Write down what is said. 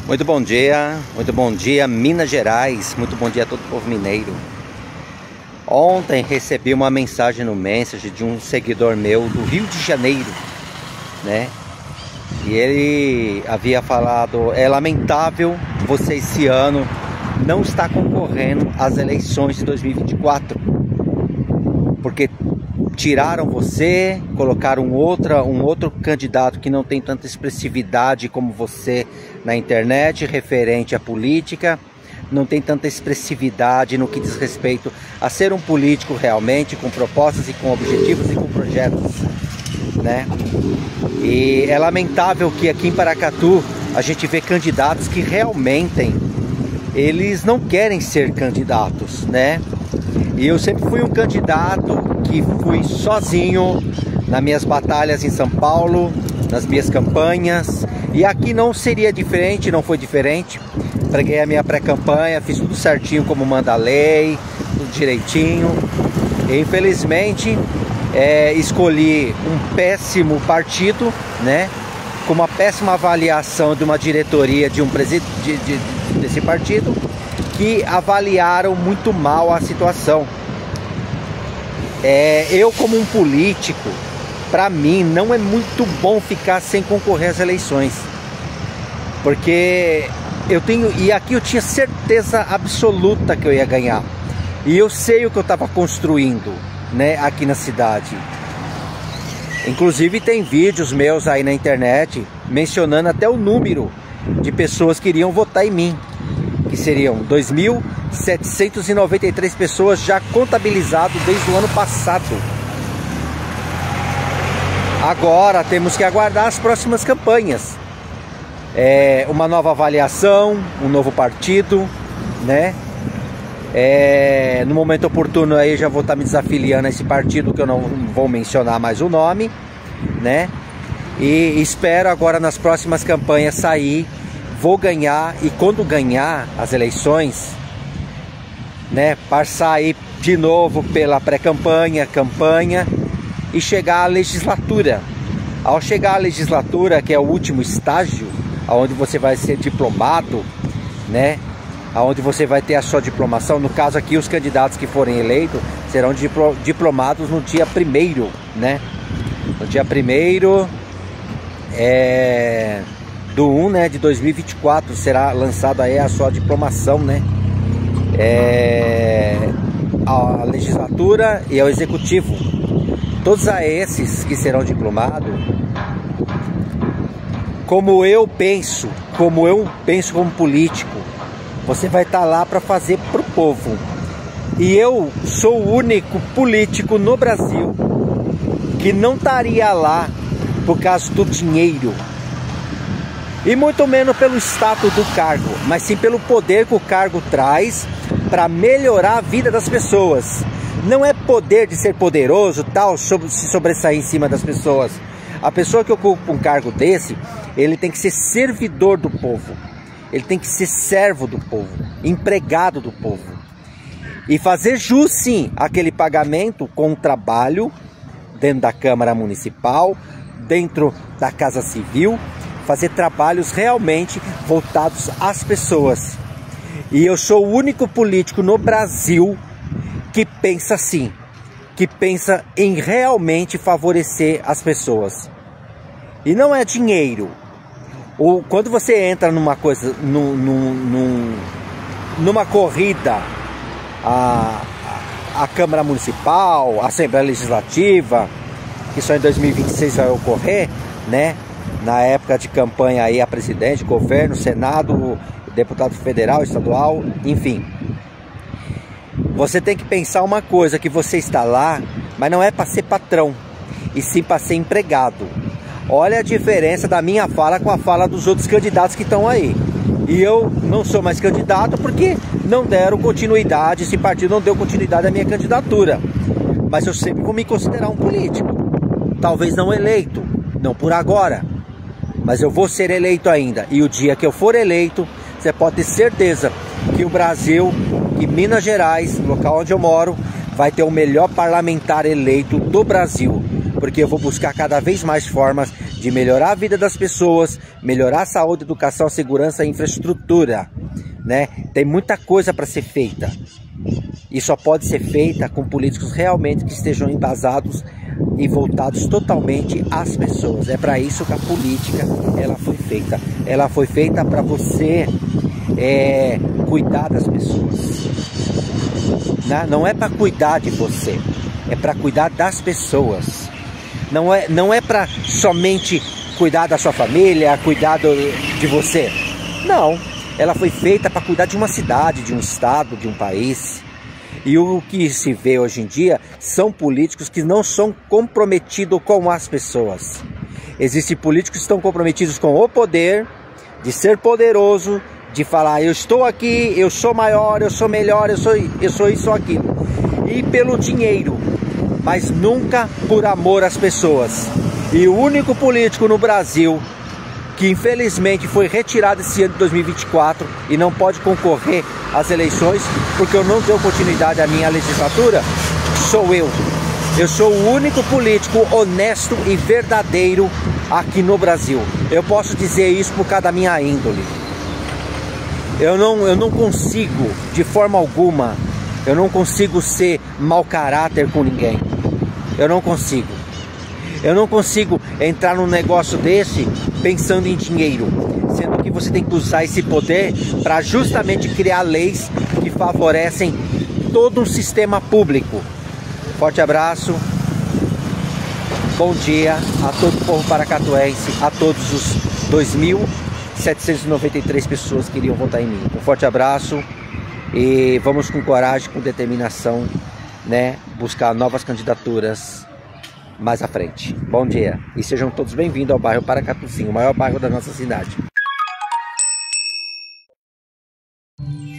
Muito bom dia Minas Gerais, muito bom dia a todo o povo mineiro. Ontem recebi uma mensagem no Messenger de um seguidor meu do Rio de Janeiro, né? E ele havia falado: é lamentável você esse ano não estar concorrendo às eleições de 2024, porque tiraram você, colocaram um outro candidato que não tem tanta expressividade como você na internet, referente à política, não tem tanta expressividade no que diz respeito a ser um político realmente, com propostas e com objetivos e com projetos, né? E é lamentável que aqui em Paracatu a gente vê candidatos que realmente eles não querem ser candidatos, né? E eu sempre fui um candidato que fui sozinho nas minhas batalhas em São Paulo, nas minhas campanhas, e aqui não seria diferente, não foi diferente. Preguei a minha pré-campanha, fiz tudo certinho como manda a lei, tudo direitinho. E, infelizmente, escolhi um péssimo partido, né? Com uma péssima avaliação de uma diretoria de um presidente desse partido, que avaliaram muito mal a situação. Eu, como um político, para mim não é muito bom ficar sem concorrer às eleições, porque aqui eu tinha certeza absoluta que eu ia ganhar, e eu sei o que eu estava construindo, né, aqui na cidade. Inclusive tem vídeos meus aí na internet mencionando até o número de pessoas que iriam votar em mim, que seriam 2.793 pessoas já contabilizado desde o ano passado. Agora temos que aguardar as próximas campanhas, uma nova avaliação, um novo partido, né? No momento oportuno aí já vou estar me desafiliando a esse partido, que eu não vou mencionar mais o nome, né? E espero agora nas próximas campanhas sair. Vou ganhar, e quando ganhar as eleições, né, passar aí de novo pela pré-campanha, campanha, e chegar à legislatura. Ao chegar à legislatura, que é o último estágio, onde você vai ser diplomado, né, onde você vai ter a sua diplomação. No caso aqui, os candidatos que forem eleitos serão diplomados no dia 1º, né? No dia 1º do 1, né, de 2024 será lançada aí a sua diplomação, né? A legislatura e ao executivo. Todos esses que serão diplomados, como eu penso como político, você vai estar lá para fazer pro povo. E eu sou o único político no Brasil que não estaria lá por causa do dinheiro, e muito menos pelo status do cargo, mas sim pelo poder que o cargo traz para melhorar a vida das pessoas. Não é poder de ser poderoso, tal, se sobressair em cima das pessoas. A pessoa que ocupa um cargo desse, ele tem que ser servidor do povo, ele tem que ser servo do povo, empregado do povo, e fazer jus sim aquele pagamento com trabalho dentro da Câmara Municipal, dentro da Casa Civil, fazer trabalhos realmente voltados às pessoas. E eu sou o único político no Brasil que pensa assim, que pensa em realmente favorecer as pessoas. E não é dinheiro. Ou quando você entra numa coisa, numa corrida, a Câmara Municipal, a Assembleia Legislativa, que só em 2026 vai ocorrer, né? Na época de campanha aí a presidente, governo, senado, deputado federal, estadual, enfim. Você tem que pensar uma coisa, que você está lá, mas não é para ser patrão, e sim para ser empregado. Olha a diferença da minha fala com a fala dos outros candidatos que estão aí. E eu não sou mais candidato porque não deram continuidade, esse partido não deu continuidade à minha candidatura. Mas eu sempre vou me considerar um político. Talvez não eleito, não por agora, mas eu vou ser eleito ainda. E o dia que eu for eleito, você pode ter certeza que o Brasil, que Minas Gerais, local onde eu moro, vai ter o melhor parlamentar eleito do Brasil. Porque eu vou buscar cada vez mais formas de melhorar a vida das pessoas, melhorar a saúde, educação, segurança e infraestrutura, né? Tem muita coisa para ser feita. E só pode ser feita com políticos realmente que estejam embasados e voltados totalmente às pessoas. É para isso que a política ela foi feita. Ela foi feita para você cuidar das pessoas. Não é para cuidar de você, é para cuidar das pessoas. Não é para somente cuidar da sua família, cuidar de você. Não, ela foi feita para cuidar de uma cidade, de um estado, de um país. E o que se vê hoje em dia são políticos que não são comprometidos com as pessoas. Existem políticos que estão comprometidos com o poder, de ser poderoso, de falar, eu estou aqui, eu sou maior, eu sou melhor, eu sou isso ou aquilo. E pelo dinheiro, mas nunca por amor às pessoas. E o único político no Brasil que infelizmente foi retirado esse ano de 2024 e não pode concorrer às eleições porque eu não deu continuidade à minha legislatura, sou eu. Eu sou o único político honesto e verdadeiro aqui no Brasil. Eu posso dizer isso por causa da minha índole. Eu não consigo, de forma alguma, eu não consigo ser mau caráter com ninguém. Eu não consigo. Eu não consigo entrar num negócio desse pensando em dinheiro, sendo que você tem que usar esse poder para justamente criar leis que favorecem todo um sistema público. Forte abraço, bom dia a todo o povo paracatuense, a todos os 2.793 pessoas que iriam votar em mim. Um forte abraço e vamos com coragem, com determinação, né, buscar novas candidaturas mais à frente. Bom dia e sejam todos bem-vindos ao bairro Paracatuzinho, o maior bairro da nossa cidade.